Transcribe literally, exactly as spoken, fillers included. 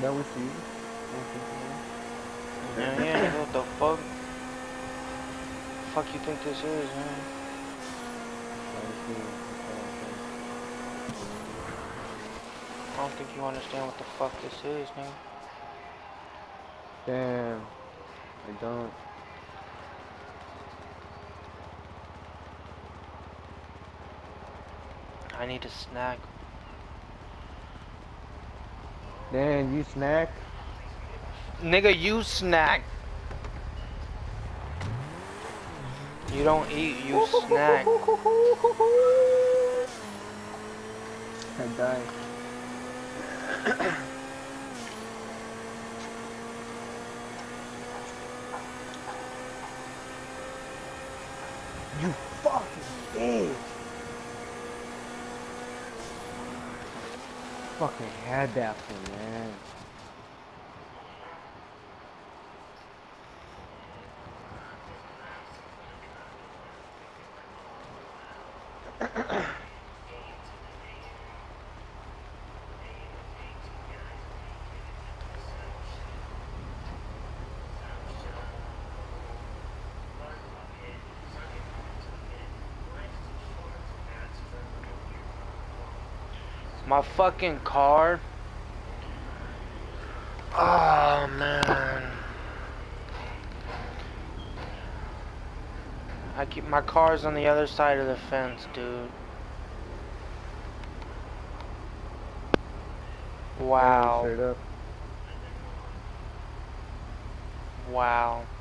that was you. Yeah, yeah, nigga, what the fuck? Fuck you think this is, man? I don't think you understand what the fuck this is, nigga. Damn, I don't. I need a snack. Damn, you snack? Nigga, you snack. You don't eat, you snack. I died. You fucking bitch! Fucking had that for man. My fucking car. Oh, man. I keep my car's on the other side of the fence, dude. Wow. Straight up. Wow.